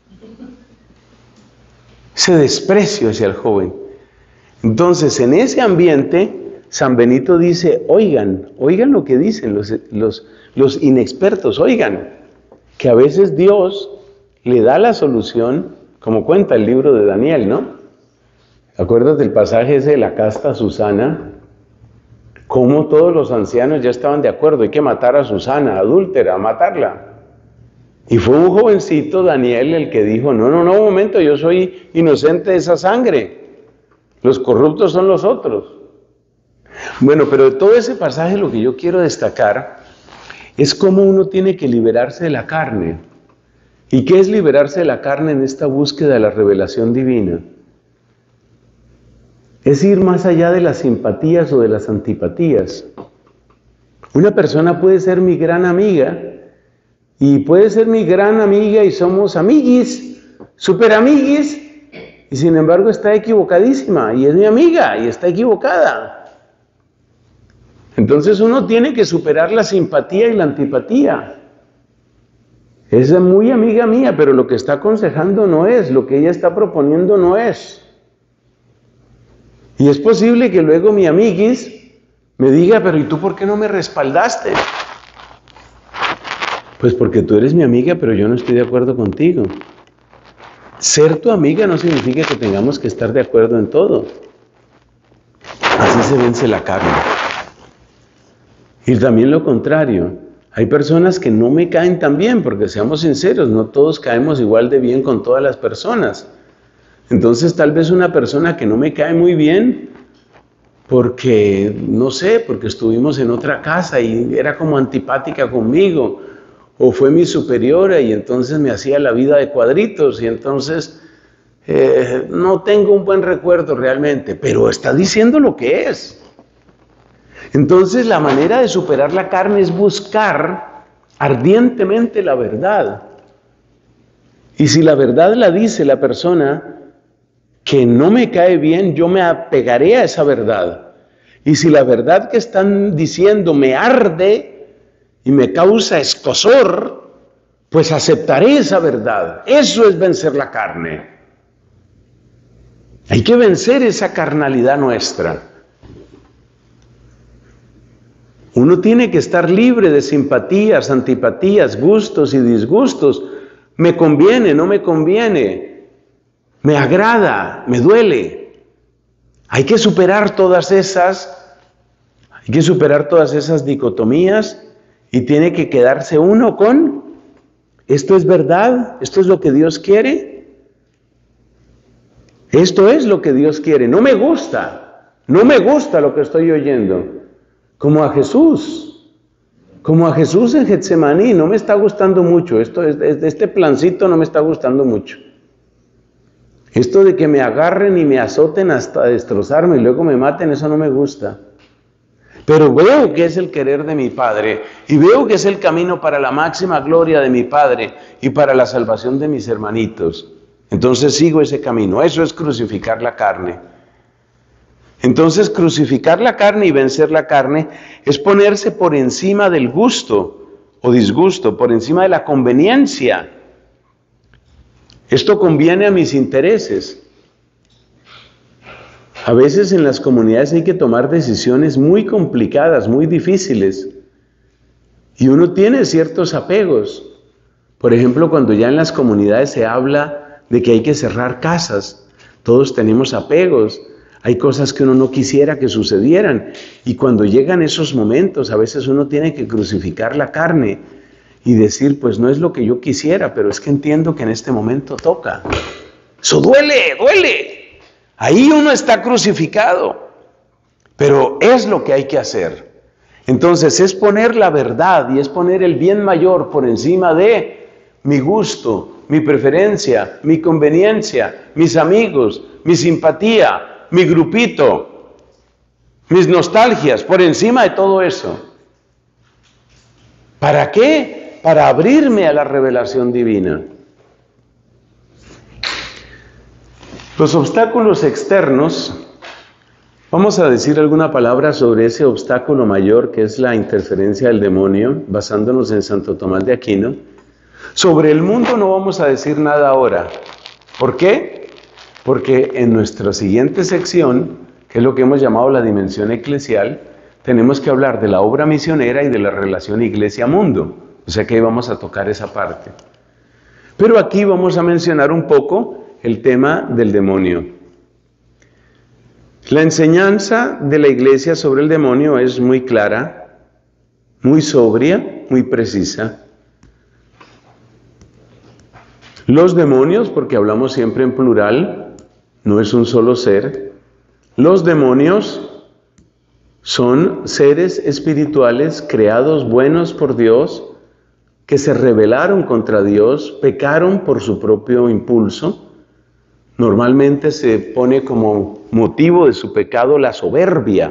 Ese desprecio hacia el joven. Entonces, en ese ambiente, San Benito dice, oigan lo que dicen los inexpertos, oigan, que a veces Dios le da la solución, como cuenta el libro de Daniel, ¿no? ¿Te acuerdas del pasaje ese de la casta Susana? Cómo todos los ancianos ya estaban de acuerdo, hay que matar a Susana, adúltera, matarla. Y fue un jovencito, Daniel, el que dijo, no, un momento, yo soy inocente de esa sangre. Los corruptos son los otros. Bueno, pero de todo ese pasaje lo que yo quiero destacar es cómo uno tiene que liberarse de la carne. ¿Y qué es liberarse de la carne en esta búsqueda de la revelación divina? Es ir más allá de las simpatías o de las antipatías. Una persona puede ser mi gran amiga, y puede ser mi gran amiga y somos amiguis, súper amiguis, y sin embargo está equivocadísima, y es mi amiga, y está equivocada. Entonces uno tiene que superar la simpatía y la antipatía. Es muy amiga mía, pero lo que está aconsejando no es, lo que ella está proponiendo no es. Y es posible que luego mi amiguis me diga, pero ¿y tú por qué no me respaldaste? Pues porque tú eres mi amiga, pero yo no estoy de acuerdo contigo. Ser tu amiga no significa que tengamos que estar de acuerdo en todo. Así se vence la carne. Y también lo contrario. Hay personas que no me caen tan bien, porque seamos sinceros, no todos caemos igual de bien con todas las personas. Entonces tal vez una persona que no me cae muy bien, porque, no sé, porque estuvimos en otra casa y era como antipática conmigo, o fue mi superiora y entonces me hacía la vida de cuadritos y entonces no tengo un buen recuerdo realmente, pero está diciendo lo que es. Entonces la manera de superar la carne es buscar ardientemente la verdad. Y si la verdad la dice la persona que no me cae bien, yo me apegaré a esa verdad. Y si la verdad que están diciendo me arde y me causa escozor, pues aceptaré esa verdad. Eso es vencer la carne. Hay que vencer esa carnalidad nuestra. Uno tiene que estar libre de simpatías, antipatías, gustos y disgustos. Me conviene, no me conviene. Me agrada, me duele. Hay que superar todas esas dicotomías y tiene que quedarse uno con, ¿esto es verdad? ¿Esto es lo que Dios quiere? Esto es lo que Dios quiere. No me gusta lo que estoy oyendo. Como a Jesús en Getsemaní, no me está gustando mucho. Este plancito no me está gustando mucho. Esto de que me agarren y me azoten hasta destrozarme y luego me maten, eso no me gusta. Pero veo que es el querer de mi Padre y veo que es el camino para la máxima gloria de mi Padre y para la salvación de mis hermanitos. Entonces sigo ese camino. Eso es crucificar la carne. Entonces crucificar la carne y vencer la carne es ponerse por encima del gusto o disgusto, por encima de la conveniencia. Esto conviene a mis intereses. A veces en las comunidades hay que tomar decisiones muy complicadas, muy difíciles. Y uno tiene ciertos apegos. Por ejemplo, cuando ya en las comunidades se habla de que hay que cerrar casas, todos tenemos apegos. Hay cosas que uno no quisiera que sucedieran. Y cuando llegan esos momentos, a veces uno tiene que crucificar la carne y decir, pues no es lo que yo quisiera, pero es que entiendo que en este momento toca. Eso duele, duele. Ahí uno está crucificado, pero es lo que hay que hacer. Entonces es poner la verdad y es poner el bien mayor por encima de mi gusto, mi preferencia, mi conveniencia, mis amigos, mi simpatía, mi grupito, mis nostalgias, por encima de todo eso. ¿Para qué? Para abrirme a la revelación divina. Los obstáculos externos, vamos a decir alguna palabra sobre ese obstáculo mayor que es la interferencia del demonio, basándonos en Santo Tomás de Aquino. Sobre el mundo no vamos a decir nada ahora. ¿Por qué? Porque en nuestra siguiente sección, que es lo que hemos llamado la dimensión eclesial, tenemos que hablar de la obra misionera y de la relación iglesia-mundo. O sea que ahí vamos a tocar esa parte. Pero aquí vamos a mencionar un poco el tema del demonio. La enseñanza de la iglesia sobre el demonio es muy clara, muy sobria, muy precisa. Los demonios, porque hablamos siempre en plural, no es un solo ser. Los demonios son seres espirituales creados buenos por Dios, que se rebelaron contra Dios, pecaron por su propio impulso. Normalmente se pone como motivo de su pecado la soberbia.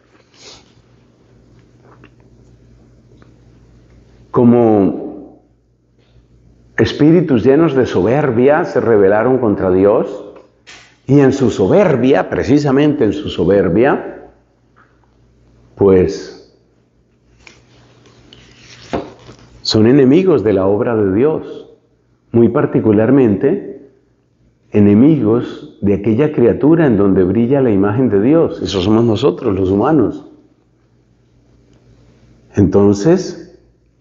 Como espíritus llenos de soberbia se rebelaron contra Dios y en su soberbia, precisamente en su soberbia, pues son enemigos de la obra de Dios, muy particularmente enemigos de aquella criatura en donde brilla la imagen de Dios. Eso somos nosotros, los humanos. Entonces,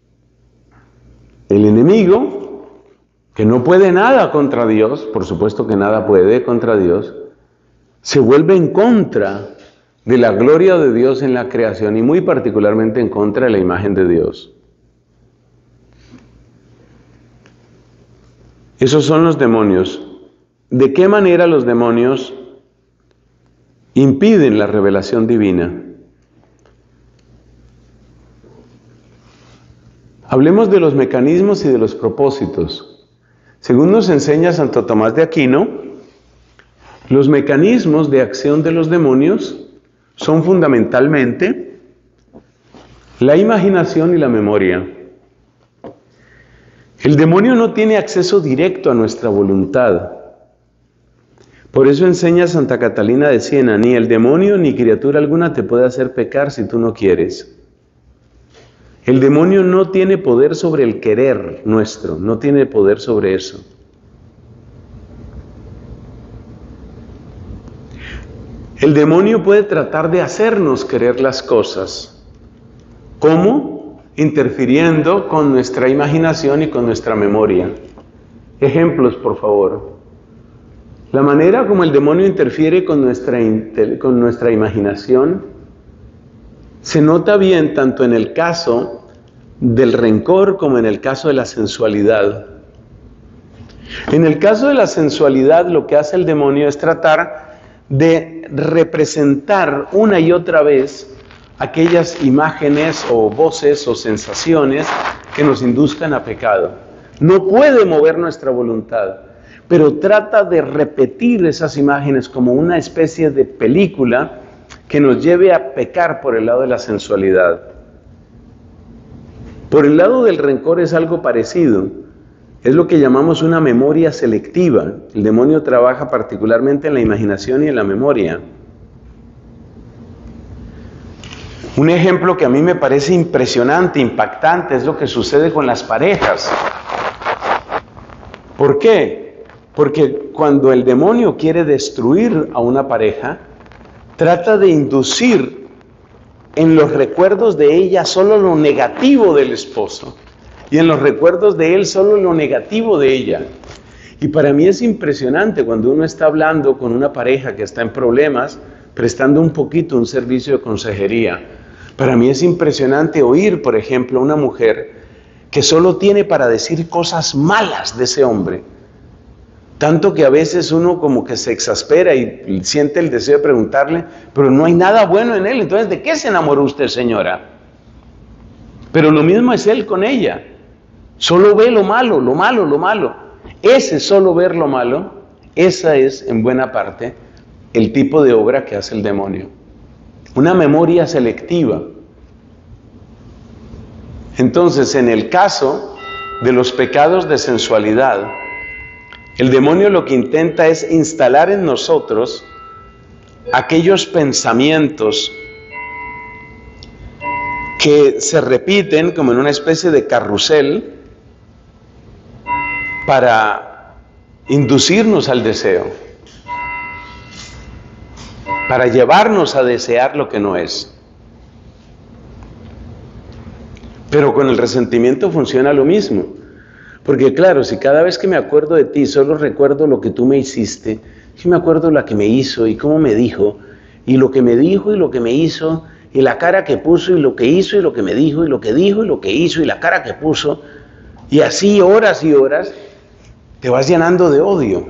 el enemigo, que no puede nada contra Dios, por supuesto que nada puede contra Dios, se vuelve en contra de la gloria de Dios en la creación y muy particularmente en contra de la imagen de Dios. Esos son los demonios. ¿De qué manera los demonios impiden la revelación divina? Hablemos de los mecanismos y de los propósitos. Según nos enseña Santo Tomás de Aquino, los mecanismos de acción de los demonios son fundamentalmente la imaginación y la memoria. El demonio no tiene acceso directo a nuestra voluntad. Por eso enseña Santa Catalina de Siena, ni el demonio ni criatura alguna te puede hacer pecar si tú no quieres. El demonio no tiene poder sobre el querer nuestro, no tiene poder sobre eso. El demonio puede tratar de hacernos querer las cosas. ¿Cómo? Interfiriendo con nuestra imaginación y con nuestra memoria. Ejemplos, por favor. La manera como el demonio interfiere con nuestra imaginación se nota bien tanto en el caso del rencor como en el caso de la sensualidad. En el caso de la sensualidad, lo que hace el demonio es tratar de representar una y otra vez aquellas imágenes o voces o sensaciones que nos induzcan a pecado. No puede mover nuestra voluntad, pero trata de repetir esas imágenes como una especie de película que nos lleve a pecar por el lado de la sensualidad. Por el lado del rencor es algo parecido. Es lo que llamamos una memoria selectiva. El demonio trabaja particularmente en la imaginación y en la memoria. Un ejemplo que a mí me parece impresionante, impactante, es lo que sucede con las parejas. ¿Por qué? Porque cuando el demonio quiere destruir a una pareja, trata de inducir en los recuerdos de ella solo lo negativo del esposo y en los recuerdos de él solo lo negativo de ella. Y para mí es impresionante cuando uno está hablando con una pareja que está en problemas, prestando un poquito un servicio de consejería. Para mí es impresionante oír, por ejemplo, a una mujer que solo tiene para decir cosas malas de ese hombre. Tanto que a veces uno como que se exaspera y siente el deseo de preguntarle, pero no hay nada bueno en él. Entonces, ¿de qué se enamoró usted, señora? Pero lo mismo es él con ella. Solo ve lo malo, lo malo, lo malo. Ese solo ver lo malo, esa es en buena parte el tipo de obra que hace el demonio. Una memoria selectiva. Entonces, en el caso de los pecados de sensualidad, el demonio lo que intenta es instalar en nosotros aquellos pensamientos que se repiten como en una especie de carrusel para inducirnos al deseo, para llevarnos a desear lo que no es. Pero con el resentimiento funciona lo mismo. Porque claro, si cada vez que me acuerdo de ti solo recuerdo lo que tú me hiciste, si me acuerdo la que me hizo y cómo me dijo, y lo que me dijo y lo que me hizo, y la cara que puso y lo que hizo y lo que me dijo y lo que dijo y lo que hizo y la cara que puso, y así horas y horas, te vas llenando de odio.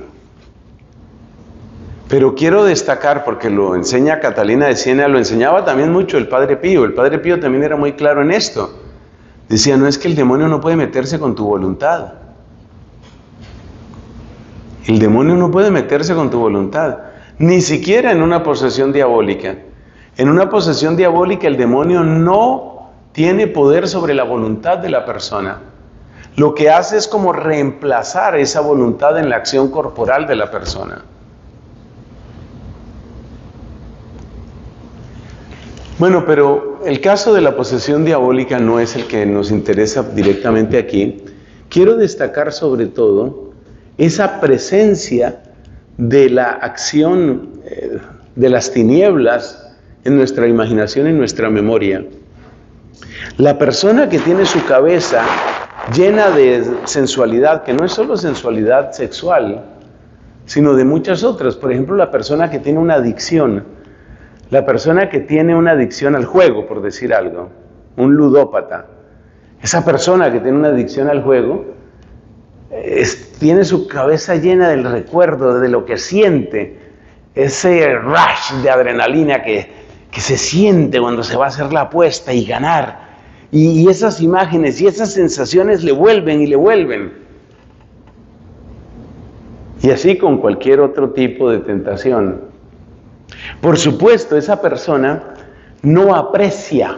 Pero quiero destacar, porque lo enseña Catalina de Siena, lo enseñaba también mucho el Padre Pío. El Padre Pío también era muy claro en esto. Decía, no es que el demonio no puede meterse con tu voluntad. El demonio no puede meterse con tu voluntad, ni siquiera en una posesión diabólica. En una posesión diabólica el demonio no tiene poder sobre la voluntad de la persona. Lo que hace es como reemplazar esa voluntad en la acción corporal de la persona. Bueno, pero el caso de la posesión diabólica no es el que nos interesa directamente aquí. Quiero destacar sobre todo esa presencia de la acción de las tinieblas en nuestra imaginación y en nuestra memoria. La persona que tiene su cabeza llena de sensualidad, que no es solo sensualidad sexual, sino de muchas otras. Por ejemplo, la persona que tiene una adicción. La persona que tiene una adicción al juego, por decir algo, un ludópata, esa persona que tiene una adicción al juego, tiene su cabeza llena del recuerdo, de lo que siente, ese rush de adrenalina que se siente cuando se va a hacer la apuesta y ganar, y esas imágenes y esas sensaciones le vuelven y le vuelven. Y así con cualquier otro tipo de tentación. Por supuesto, esa persona no aprecia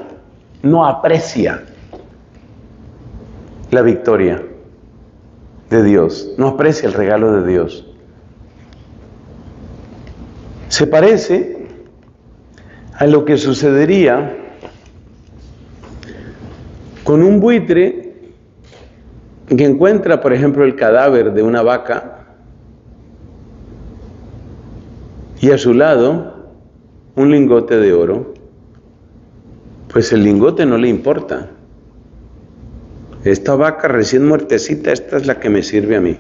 la victoria de Dios, no aprecia el regalo de Dios. Se parece a lo que sucedería con un buitre que encuentra, por ejemplo, el cadáver de una vaca y a su lado un lingote de oro. Pues el lingote no le importa. Esta vaca recién muertecita, esta es la que me sirve a mí.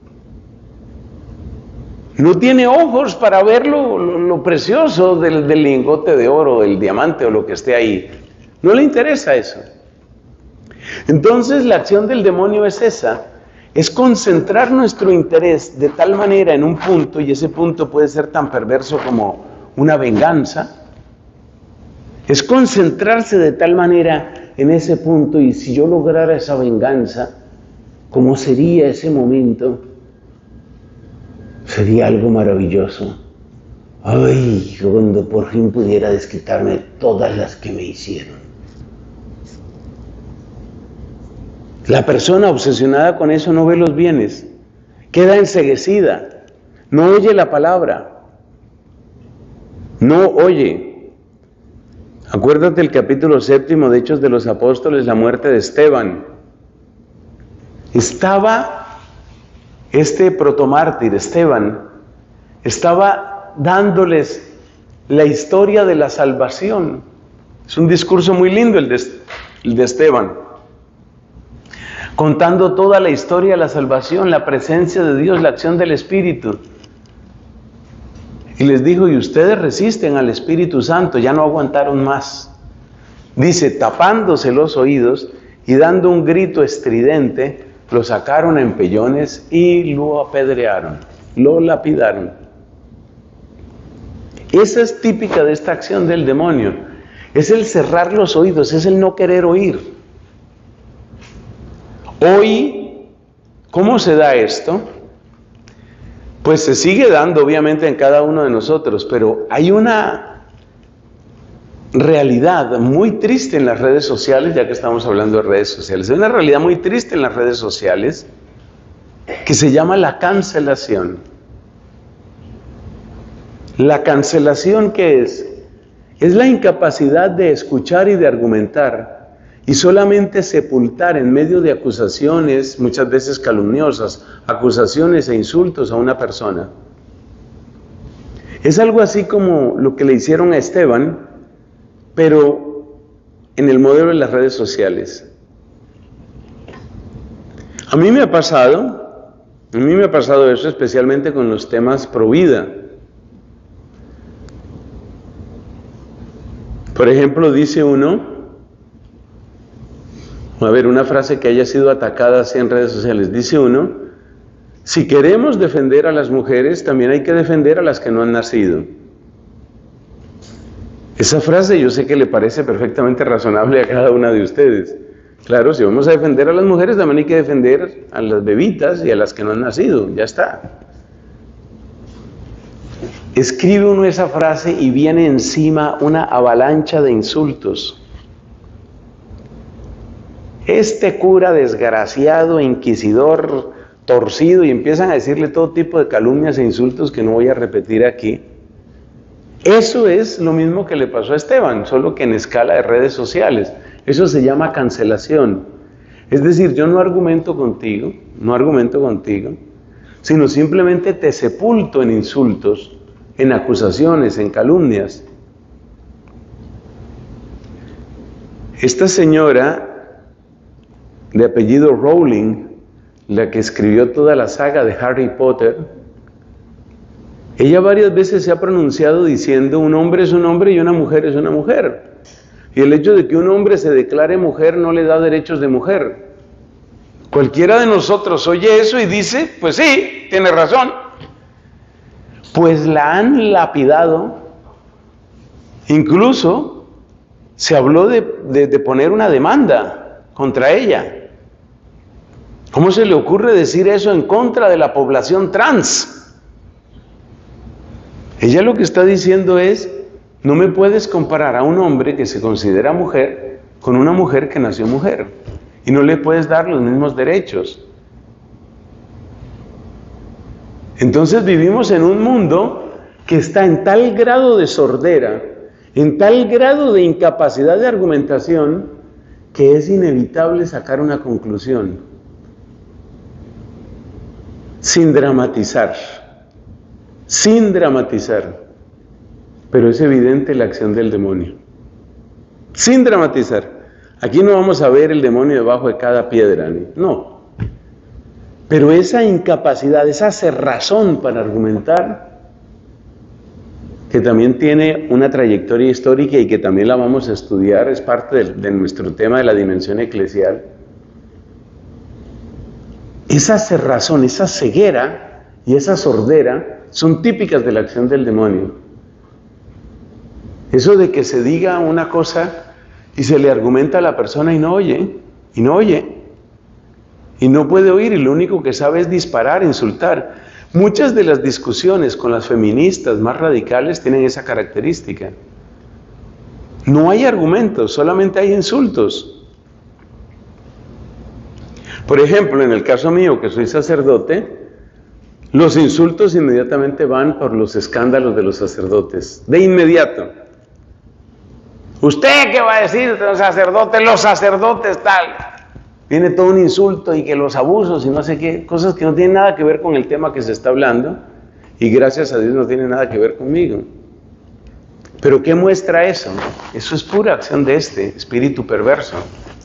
No tiene ojos para ver lo precioso del lingote de oro, del diamante o lo que esté ahí. No le interesa eso. Entonces la acción del demonio es esa. Es concentrar nuestro interés de tal manera en un punto, y ese punto puede ser tan perverso como una venganza. Es concentrarse de tal manera en ese punto, y si yo lograra esa venganza, ¿cómo sería ese momento? Sería algo maravilloso. Ay, cuando por fin pudiera desquitarme todas las que me hicieron. La persona obsesionada con eso no ve los bienes, queda enceguecida, no oye la palabra, no oye. Acuérdate el capítulo 7 de Hechos de los Apóstoles, la muerte de Esteban. Estaba este protomártir, Esteban, estaba dándoles la historia de la salvación. Es un discurso muy lindo el de Esteban. Contando toda la historia de la salvación, la presencia de Dios, la acción del Espíritu. Y les dijo, y ustedes resisten al Espíritu Santo, ya no aguantaron más. Dice, tapándose los oídos, y dando un grito estridente, lo sacaron a empellones y lo apedrearon, lo lapidaron. Esa es típica de esta acción del demonio. Es el cerrar los oídos, es el no querer oír. Hoy, ¿cómo se da esto? Pues se sigue dando obviamente en cada uno de nosotros, pero hay una realidad muy triste en las redes sociales, ya que estamos hablando de redes sociales. Hay una realidad muy triste en las redes sociales que se llama la cancelación. La cancelación, ¿qué es? Es la incapacidad de escuchar y de argumentar y solamente sepultar en medio de acusaciones, muchas veces calumniosas, acusaciones e insultos a una persona. Es algo así como lo que le hicieron a Esteban, pero en el modelo de las redes sociales. A mí me ha pasado eso, especialmente con los temas pro vida. Por ejemplo, dice uno, a ver, una frase que haya sido atacada así en redes sociales, dice uno, si queremos defender a las mujeres, también hay que defender a las que no han nacido. Esa frase yo sé que le parece perfectamente razonable a cada una de ustedes. Claro, si vamos a defender a las mujeres, también hay que defender a las bebitas y a las que no han nacido, ya está. Escribe uno esa frase y viene encima una avalancha de insultos. Este cura desgraciado, inquisidor, torcido, y empiezan a decirle todo tipo de calumnias e insultos que no voy a repetir aquí. Eso es lo mismo que le pasó a Esteban, solo que en escala de redes sociales. Eso se llama cancelación. Es decir, yo no argumento contigo, sino simplemente te sepulto en insultos, en acusaciones, en calumnias. Esta señora de apellido Rowling, la que escribió toda la saga de Harry Potter, ella varias veces se ha pronunciado diciendo un hombre es un hombre y una mujer es una mujer. Y el hecho de que un hombre se declare mujer no le da derechos de mujer. Cualquiera de nosotros oye eso y dice, pues sí, tiene razón. Pues la han lapidado. Incluso se habló de poner una demanda contra ella. ¿Cómo se le ocurre decir eso en contra de la población trans? Ella lo que está diciendo es, no me puedes comparar a un hombre que se considera mujer con una mujer que nació mujer. Y no le puedes dar los mismos derechos. Entonces vivimos en un mundo que está en tal grado de sordera, en tal grado de incapacidad de argumentación, que es inevitable sacar una conclusión. Sin dramatizar. Pero es evidente la acción del demonio. Sin dramatizar. Aquí no vamos a ver el demonio debajo de cada piedra, no. Pero esa incapacidad, esa cerrazón para argumentar, que también tiene una trayectoria histórica y que también la vamos a estudiar, es parte de nuestro tema de la dimensión eclesial. Esa cerrazón, esa ceguera y esa sordera son típicas de la acción del demonio. Eso de que se diga una cosa y se le argumenta a la persona y no oye, y no puede oír, y lo único que sabe es disparar, insultar. Muchas de las discusiones con las feministas más radicales tienen esa característica. No hay argumentos, solamente hay insultos. Por ejemplo, en el caso mío, que soy sacerdote, los insultos inmediatamente van por los escándalos de los sacerdotes. De inmediato. ¿Usted qué va a decir de los sacerdotes tal? Viene todo un insulto y que los abusos y no sé qué, cosas que no tienen nada que ver con el tema que se está hablando y gracias a Dios no tiene nada que ver conmigo. ¿Pero qué muestra eso? Eso es pura acción de este espíritu perverso.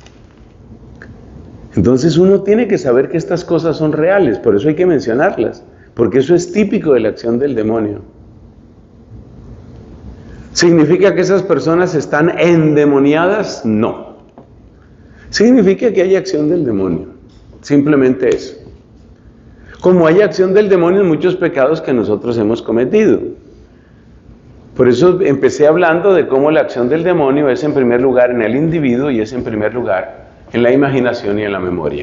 Entonces uno tiene que saber que estas cosas son reales, por eso hay que mencionarlas, porque eso es típico de la acción del demonio. ¿Significa que esas personas están endemoniadas? No. Significa que hay acción del demonio, simplemente eso. Como hay acción del demonio en muchos pecados que nosotros hemos cometido. Por eso empecé hablando de cómo la acción del demonio es en primer lugar en el individuo y es en primer lugar en la imaginación y en la memoria.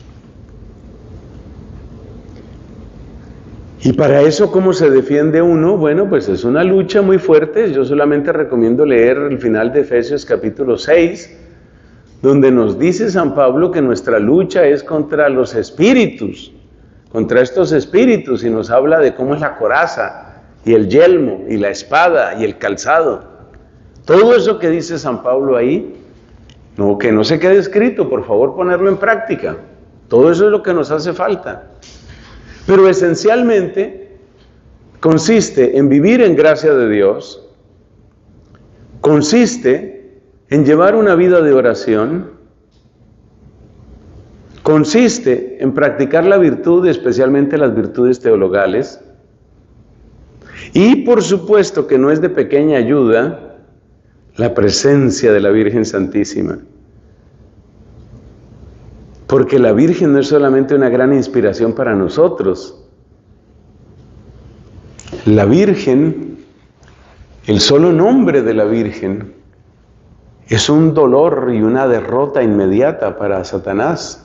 Y para eso, ¿cómo se defiende uno? Bueno, pues es una lucha muy fuerte. Yo solamente recomiendo leer el final de Efesios capítulo 6, donde nos dice San Pablo que nuestra lucha es contra los espíritus, contra estos espíritus, y nos habla de cómo es la coraza, y el yelmo, y la espada, y el calzado. Todo eso que dice San Pablo ahí, no, que no se quede escrito, por favor ponerlo en práctica. Todo eso es lo que nos hace falta. Pero esencialmente consiste en vivir en gracia de Dios, consiste en llevar una vida de oración, consiste en practicar la virtud, especialmente las virtudes teologales, y por supuesto que no es de pequeña ayuda la presencia de la Virgen Santísima. Porque la Virgen no es solamente una gran inspiración para nosotros. La Virgen, el solo nombre de la Virgen, es un dolor y una derrota inmediata para Satanás.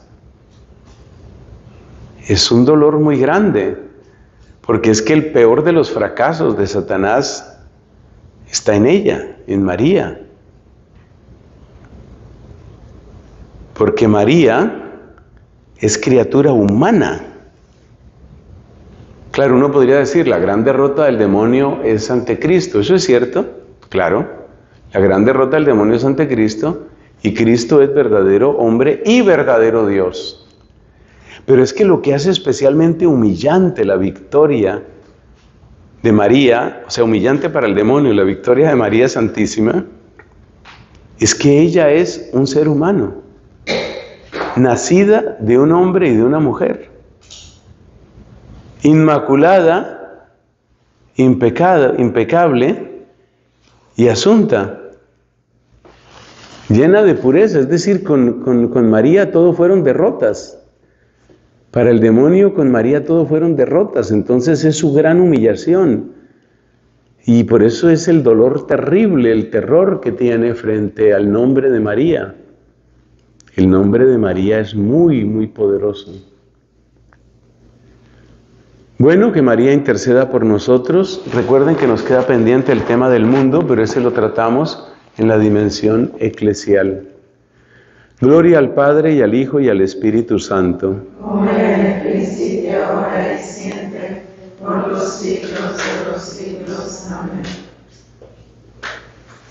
Es un dolor muy grande, porque es que el peor de los fracasos de Satanás está en ella, en María. Porque María es criatura humana. Claro, uno podría decir, la gran derrota del demonio es ante Cristo. ¿Eso es cierto? Claro. La gran derrota del demonio es ante Cristo, y Cristo es verdadero hombre y verdadero Dios. Pero es que lo que hace especialmente humillante la victoria de María, o sea, humillante para el demonio, la victoria de María Santísima, es que ella es un ser humano, nacida de un hombre y de una mujer, inmaculada, impecable y asunta, llena de pureza. Es decir, con María todo fueron derrotas. Para el demonio con María todo fueron derrotas. Entonces es su gran humillación. Y por eso es el dolor terrible, el terror que tiene frente al nombre de María. El nombre de María es muy, muy poderoso. Bueno, que María interceda por nosotros. Recuerden que nos queda pendiente el tema del mundo, pero ese lo tratamos en la dimensión eclesial. Gloria al Padre, y al Hijo, y al Espíritu Santo. Como era en el principio, ahora y siempre, por los siglos de los siglos. Amén.